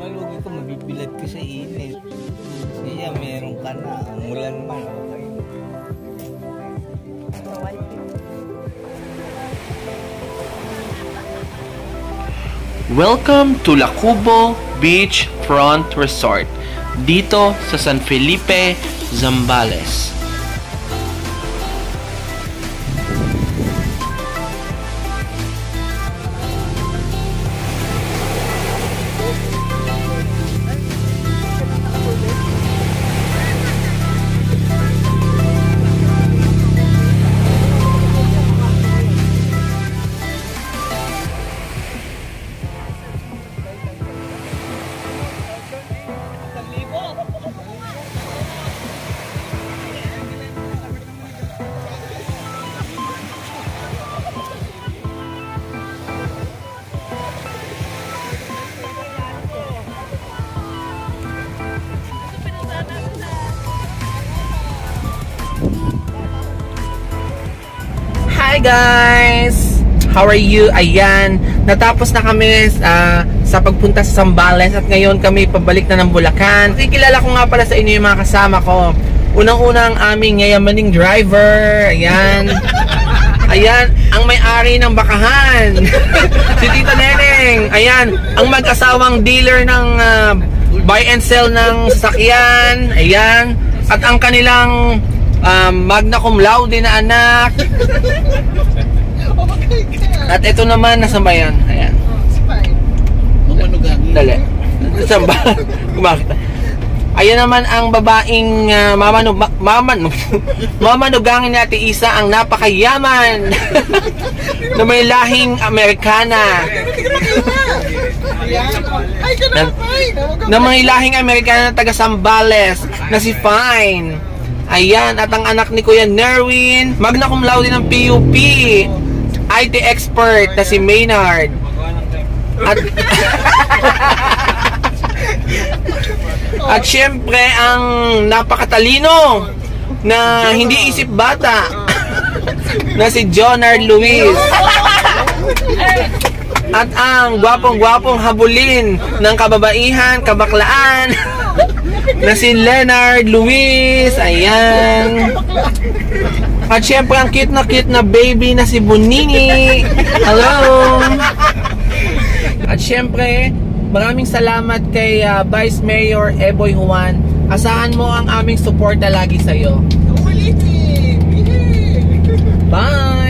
Lugi ko, mabibilad ka sa init. Siya, meron ka na. Mulan man, okay. Welcome to Lacubo Beach Front Resort, dito sa San Felipe, Zambales. Hi guys! How are you? Ayan, natapos na kami sa pagpunta sa Zambales at ngayon kami pabalik na ng Bulacan. Kikilala ko nga pala sa inyo yung mga kasama ko. Unang-unang aming yayamaning driver. Ayan. Ayan, ang may-ari ng bakahan. Si Tita Neneng. Ayan, ang mag-asawang dealer ng buy and sell ng sasakyan. Ayan. At ang kanilang magna cum laude na anak. At ito naman, nasa bayan. Ayan. Dali. Saan ba? Kumakita. Ayan naman ang babaeng mamanugangin ni Ate Isa, ang napakayaman na may lahing Amerikana. Na may lahing Amerikana na taga Zambales na si Fine. Ayan, at ang anak ni Kuya Nerwin, magna cum laude ng PUP, IT expert na si Maynard. At syempre ang napakatalino na hindi isip bata na si Jonard Luis. At ang gwapong-gwapong habulin ng kababaihan, kabaklaan na si Leonard Luis. Ayan. At syempre ang cute na baby na si Bonini. Hello. At syempre maraming salamat kay Vice Mayor Eboy Juan. Asahan mo ang aming suporta lagi sa'yo. Bye!